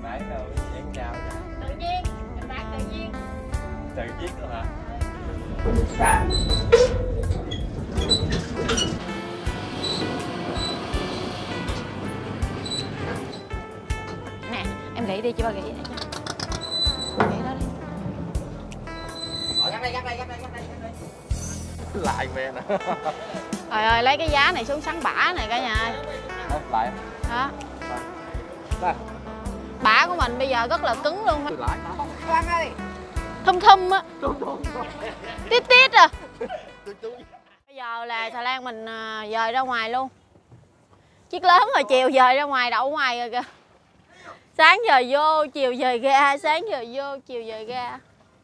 bản đâu, dán sao vậy? Tự nhiên, kịch bản tự nhiên. Tự viết đó hả? Nè, em nghĩ đi, cho ba nghĩ nè. Nghĩ đó đi. Lại về nè. Trời ơi, lấy cái giá này xuống sắn bả này cả nhà ơi. Lại. Đó. Đây. Bả của mình bây giờ rất là cứng luôn. Tôi lại. Khoan ơi. Thum thum á. Tít tít à. Bây giờ là xà lan mình dời ra ngoài luôn. Chiếc lớn rồi, chiều dời ra ngoài, đậu ngoài rồi kìa. Sáng giờ vô, chiều dời ra, sáng giờ vô, chiều dời ra.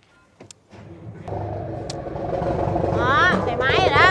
Đó, chạy máy rồi đó.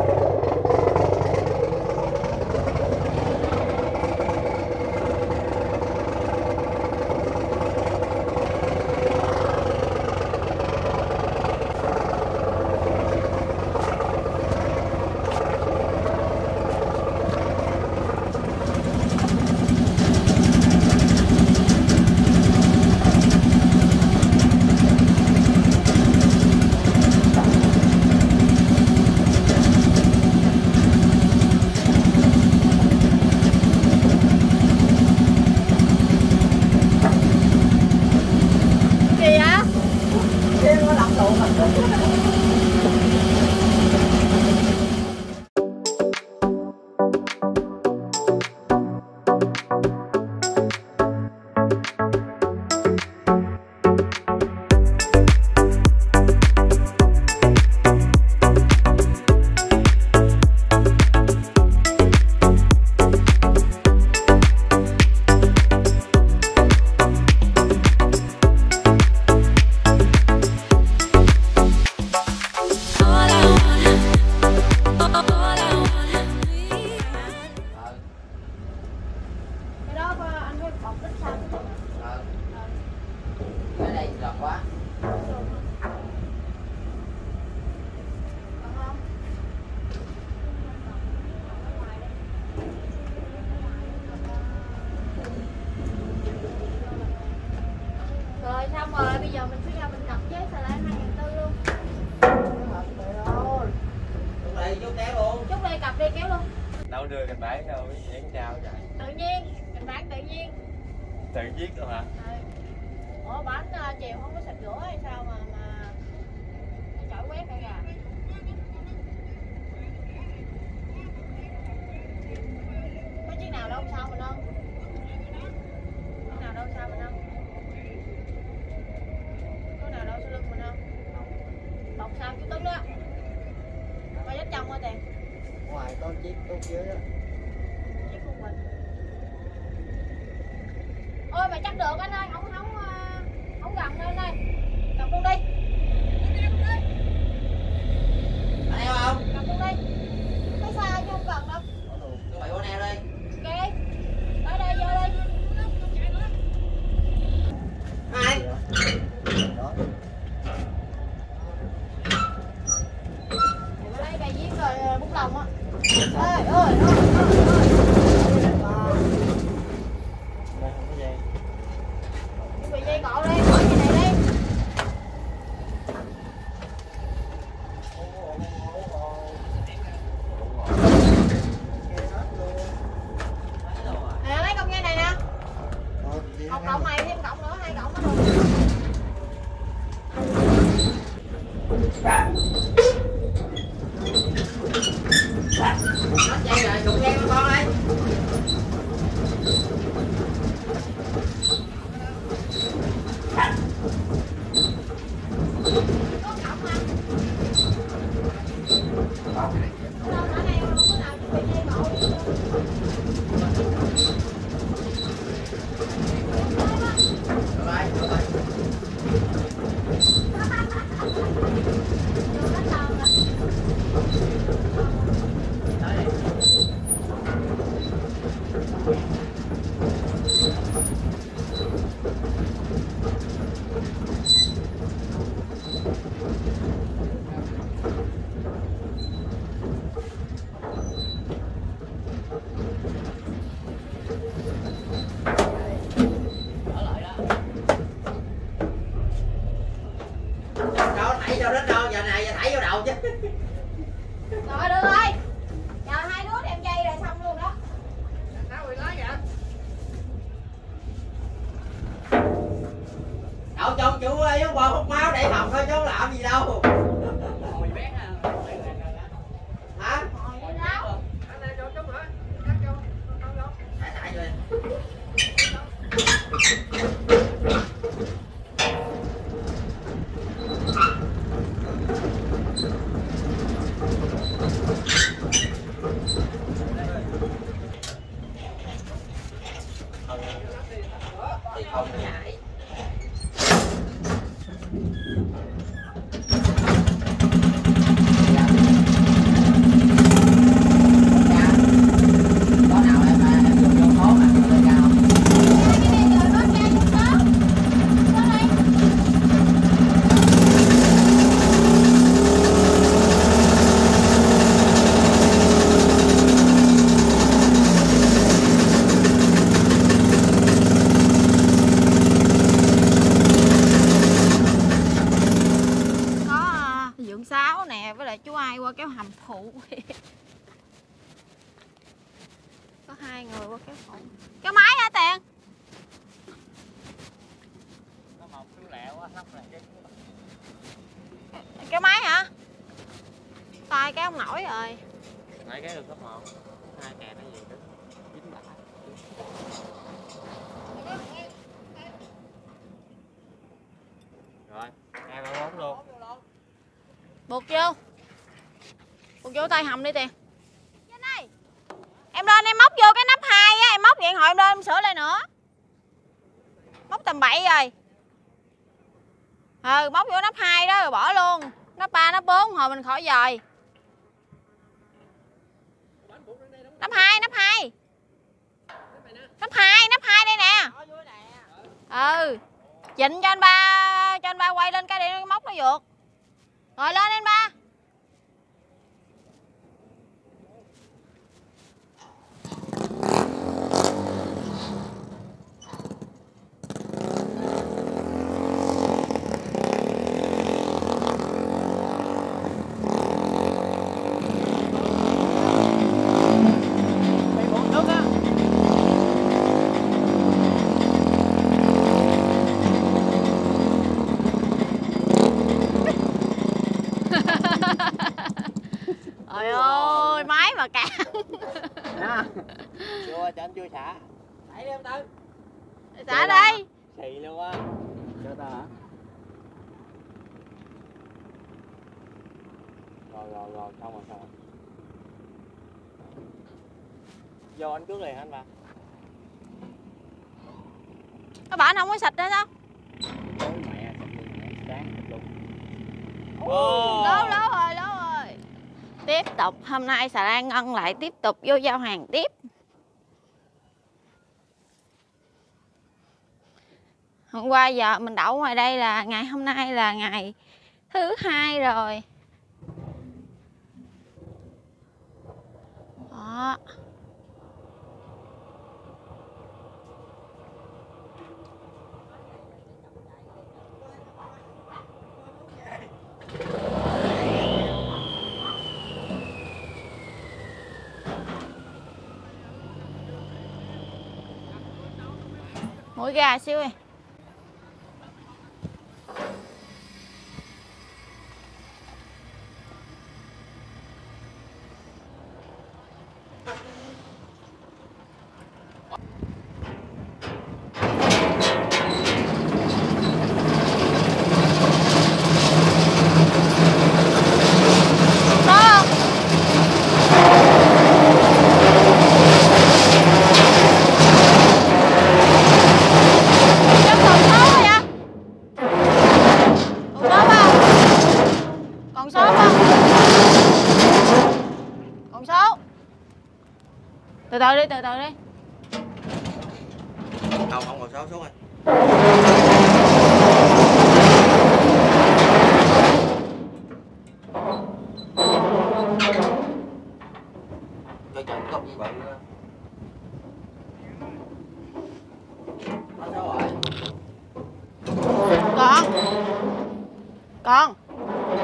Rồi xong rồi, bây giờ mình sẽ ra mình cặp chế xà lan 2.400 luôn. Chút đây, chút kéo luôn. Chút đây cặp đi kéo luôn. Đâu đưa kịch bản đâu, dán sao vậy? Tự nhiên, kịch bản tự nhiên. Tự viết đó hả? Ủa bánh chiều không có xịt rửa hay sao mà chổi quét cả gà. Có chiếc nào đâu sao mình không? Chiếc nào đâu sao mình không? Có nào đâu sau lưng mình không? Bọc sao chú Tuấn đó. Coi dắt trong thôi tiền. Ngoài có chiếc tốt dưới đó. Chiếc của mình. Ôi mà chắc được anh ơi, không gần đâu anh ơi. Cầm luôn đi. Anh em không? Cầm luôn đi. Thấy xa chứ không cần đâu. Cho mày con neo đi. Ok. Tới đây vô đi. Hai. Đó. Ở đây bài viết rồi bút lồng á. Ơi. Đây không có dây. Chuẩn bị dây cọ đi, bỏ dây này đi. vô đến đâu giờ này giờ thảy vô đầu chứ. Rồi được rồi. Giờ hai đứa đem dây rồi xong luôn đó. Sao bị nói vậy? Đậu trong chú ơi, qua hút máu để học thôi chứ làm gì đâu. Mồi bén à. Hả? Rồi đi đâu? Anh này cho chút nữa. Cắt vô. Không vô. Thảy rồi. Thì không ngại. Có nào em dùng vô số mà lên cao. Dượng Sáu nè với lại chú Ai qua kéo hầm phụ. Có hai người qua kéo phụ. Kéo máy hả Tiền? Có một chú lẹo á, nóc này. Kéo máy hả? Tay kéo không nổi rồi. Hai cái được cấp 1. Hai kè nó gì đó. Dính bả. Rồi, 2 3 4 luôn. Buộc vô. Buộc vô tay hầm đi Tiền. Em lên em móc vô cái nắp 2 á, em móc vậy hồi em lên em sửa lại nữa. Móc tầm bậy rồi. Móc vô nắp 2 đó rồi bỏ luôn. Nắp 3, nắp 4 hồi mình khỏi dời. Nắp 2, nắp 2. Nắp 2 đây nè. Chỉnh cho anh ba quay lên cái để móc nó vượt. Rồi lên anh ba. Trời ơi, máy mà cạn. Chưa, cho anh chưa xả. Thảy đi em Tư. Xả đây. Xì luôn á. Cho ta hả? Rồi, xong rồi. Vô anh cước liền anh bà. Các bạn không có sạch nữa sao? Mẹ, sáng luôn. Lố rồi. Tiếp tục, hôm nay xà lan Ngân lại tiếp tục vô giao hàng tiếp. Hôm qua giờ mình đậu ngoài đây là ngày hôm nay là ngày thứ 2 rồi. Đó. Mũi gà xíu đi. Từ từ đi. Không ngồi số xuống rồi. Cho chồng cốc như vậy nữa. Nó số rồi. Con.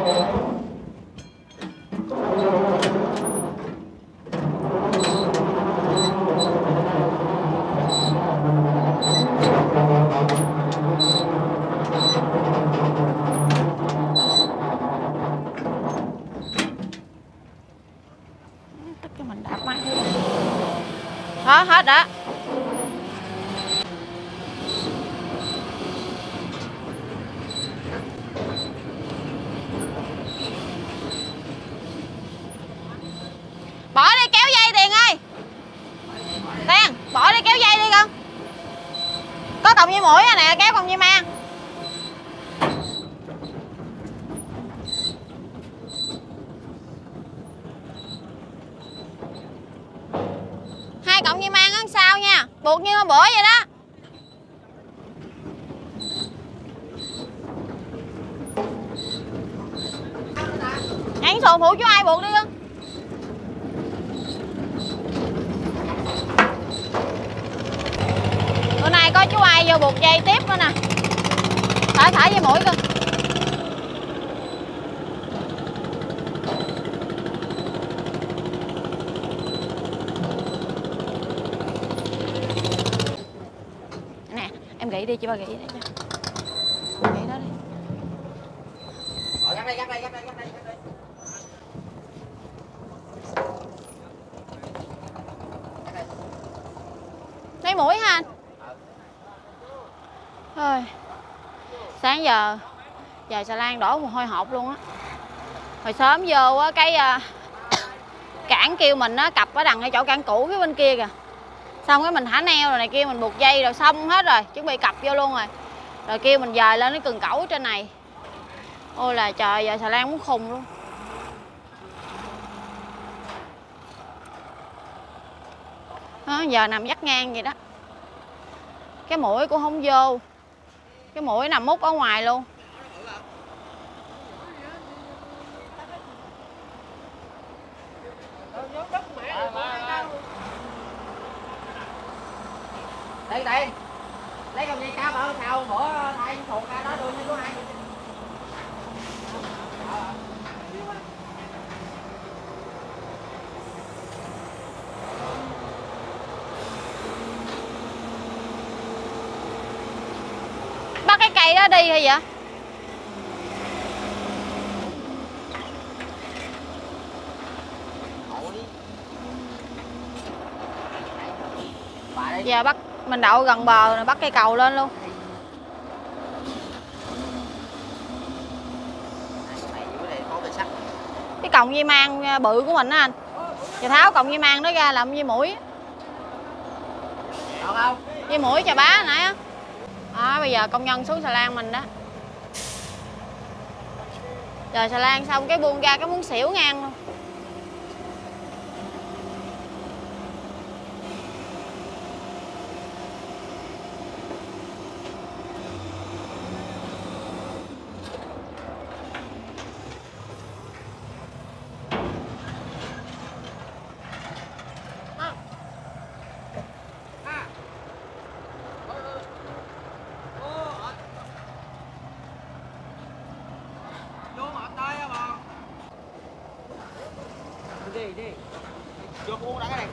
Đó, hết đó. Bỏ đi kéo dây Tiền ơi. Tiền, bỏ đi kéo dây đi con. Có còng dây mũi nè, kéo còng dây mang. Hai cọng dây mang ở sau nha, buộc như hôm bữa vậy đó. Nhảy xuồng phụ chú ai buộc đi con. Bữa nay có chú ai vô buộc dây tiếp nữa nè. Thả dây mũi con. Nè, em gãy đi chị ba gãy đi cho. Gãy đó đi. Rồi, gắt đây. Lấy mũi ha anh. Thôi. Sáng giờ xà lan đổ mồ hôi hột luôn á. Hồi sớm vô á cái cản kêu mình á cặp ở đằng cái chỗ cản cũ phía bên kia kìa. Xong cái mình thả neo rồi này kia mình buộc dây rồi xong hết rồi, chuẩn bị cặp vô luôn rồi. Rồi kêu mình dời lên cái cần cẩu trên này. Ôi là trời, giờ xà lan muốn khùng luôn. Đó, giờ nằm dắt ngang vậy đó. Cái mũi cũng không vô. Cái mũi nằm mút ở ngoài luôn. Đây. Lấy con dây cá ở sau bữa thay thuộc ra đó đưa cho chú hai. Bắt cái cây đó đi hay vậy? Giờ bắt mình đậu gần bờ rồi bắt cây cầu lên luôn. Cái còng dây mang bự của mình á anh. Giờ tháo còng dây mang nó ra làm dây mũi. Được không? Dây mũi cho bá nãy á. Bây giờ công nhân xuống xà lan mình đó. Giờ xà lan xong cái buông ra cái muốn xỉu ngang luôn. Đi. Vô uống đã cái này.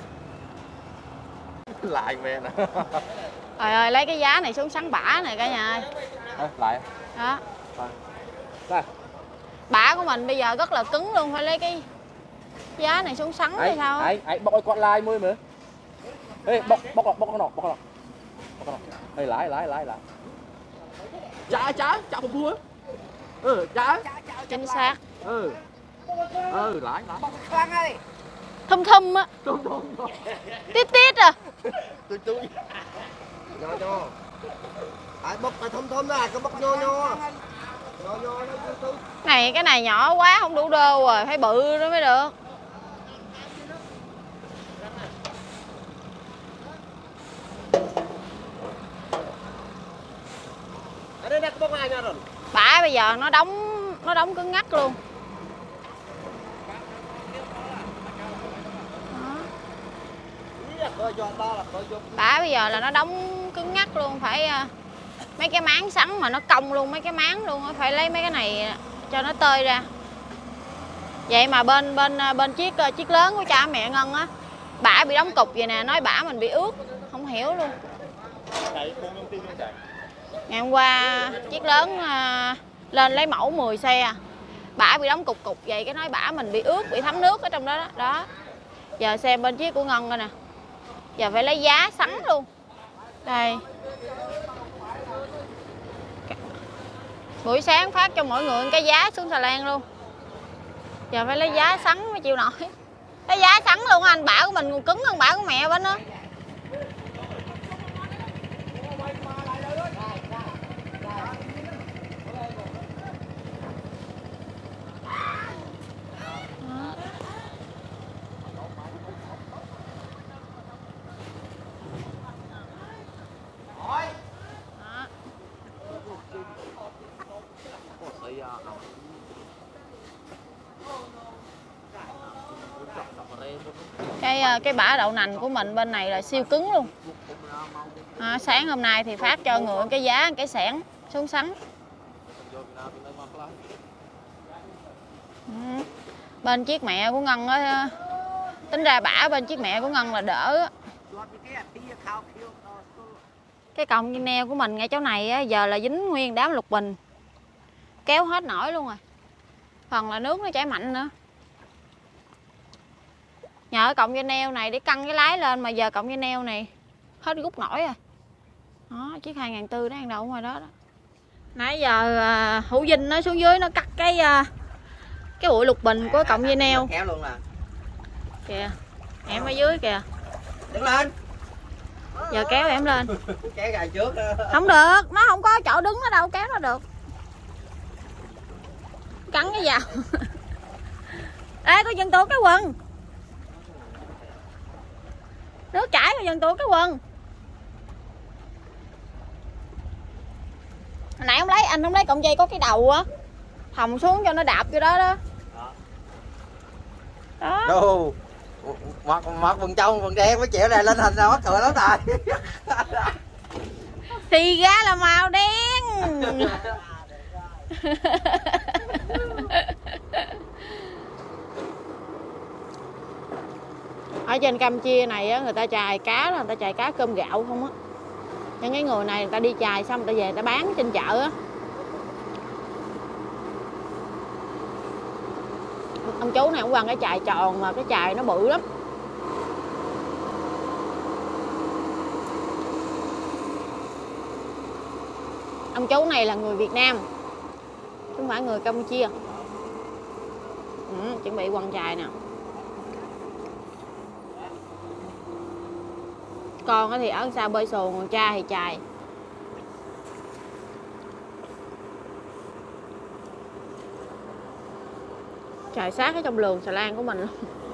Lại về nè. Trời ơi, lấy cái giá này xuống sắn bả này cả nhà ơi. Lại. Đó. Đây. Bả của mình bây giờ rất là cứng luôn, phải lấy cái giá này xuống sắn hay sao á. Ấy bóc con lai mới mà. Ê, bóc con nọ. Ê, lại. Chả không thua. Chả. Chính xác. Lại. Thum á. Tít à. Tôi. Nho. Bóc thum đó cái bóc nho. Nho cái này nhỏ quá không đủ đô rồi, phải bự nó mới được. Bả bây giờ nó đóng cứng ngắc luôn. Bả bây giờ là nó đóng cứng ngắc luôn, phải mấy cái máng sắn mà nó cong luôn mấy cái máng luôn, phải lấy mấy cái này cho nó tơi ra. Vậy mà bên chiếc lớn của cha mẹ Ngân á, bả bị đóng cục vậy nè, nói bả mình bị ướt, không hiểu luôn. Ngày hôm qua chiếc lớn lên lấy mẫu 10 xe, bả bị đóng cục vậy, cái nói bả mình bị ướt, bị thấm nước ở trong đó đó. Giờ xem bên chiếc của Ngân coi nè. Giờ phải lấy giá sắn luôn. Đây. Buổi sáng phát cho mọi người cái giá xuống Xà Lan luôn. Giờ phải lấy giá sắn mới chịu nổi. Lấy giá sắn luôn anh, bả của mình còn cứng hơn bả của mẹ bên đó. Cái bả đậu nành của mình bên này là siêu cứng luôn. Sáng hôm nay thì phát cho người cái giá cái xẻng xuống sắn. Bên chiếc mẹ của Ngân á, tính ra bả bên chiếc mẹ của Ngân là đỡ á. Cái cọng dây neo của mình ngay chỗ này á, giờ là dính nguyên đám lục bình, kéo hết nổi luôn rồi. Phần là nước nó chảy mạnh nữa. Nhờ cọng dây neo này để căng cái lái lên mà giờ cọng dây neo này hết rút nổi rồi. Đó, chiếc 2.400 nó đang đậu ngoài đó đó. Nãy giờ Hữu Vinh nó xuống dưới nó cắt cái bụi lục bình của cọng dây neo. Kéo luôn nè. Kìa, em ở dưới kìa. Đứng lên. Giờ kéo em lên. Kéo gài trước. Không được, nó không có chỗ đứng ở đâu kéo nó được. Cắn cái vào. Ê, có dân tuột cái quần. Nước chảy có dân tuột cái quần. Hồi nãy anh không lấy cọng dây có cái đầu á, hồng xuống cho nó đạp vô đó đó. Đó. Đồ. Mặc quần trong quần đen mới chịu này lên hình nào mắc cười lắm rồi. Thì ra là màu đen. Ở trên Campuchia này á, người ta chài cá, người ta chài cá cơm gạo không á. Những cái người này người ta đi chài xong người ta về người ta bán trên chợ á. Ông chú này cũng quăng cái chài tròn mà cái chài nó bự lắm. Ông chú này là người Việt Nam chứ không phải người Campuchia. Chuẩn bị quăng chài nè. Con thì ở xa bơi xuồng, còn cha thì chài. Chài sát ở trong lường Xà Lan của mình luôn.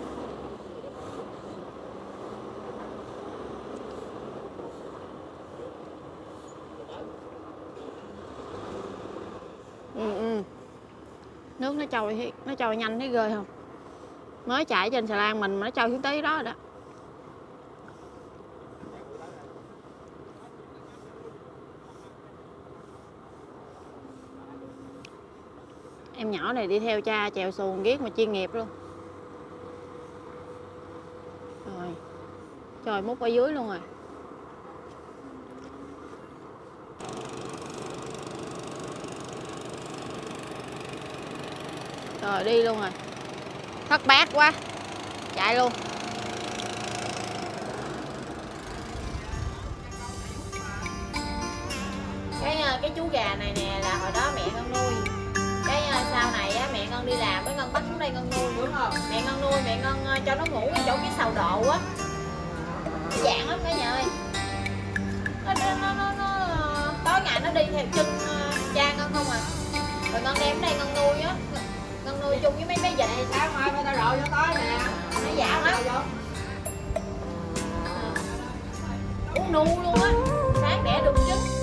Nước nó trôi nhanh thấy ghê không? Mới chạy trên Xà Lan mình mà nó trôi xuống tới đó rồi đó. Em nhỏ này đi theo cha chèo xuồng ghét mà chuyên nghiệp luôn. Rồi. Trời múc ở dưới luôn rồi. Rồi đi luôn rồi. Thất bát quá. Chạy luôn. Cái chú gà này nè là hồi đó mẹ con nuôi. Cái sau này á, mẹ con đi làm với Ngân bắt xuống đây Ngân nuôi, đúng không? Mẹ con nuôi, mẹ con cho nó ngủ ở chỗ cái sào độ á. Nó dạng lắm cả nhà ơi. Nó tối ngày nó đi theo chân cha Ngân không à. Rồi Ngân đem đây Ngân nuôi á. Ngân nuôi chung với mấy vịt. Sáng mai phải tao rộ cho tối nè. Nó dạng lắm. Uống nu luôn á. Sáng đẻ được trứng.